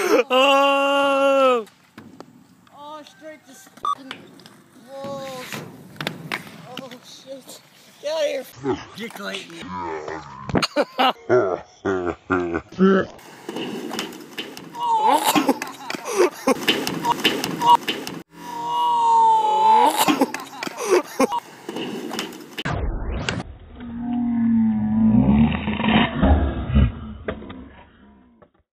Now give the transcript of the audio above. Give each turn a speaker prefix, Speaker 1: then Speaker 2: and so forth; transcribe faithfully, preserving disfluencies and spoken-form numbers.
Speaker 1: Oh!
Speaker 2: Oh, straight to fucking walls. Oh, shit. Get out of here. Get Clayton.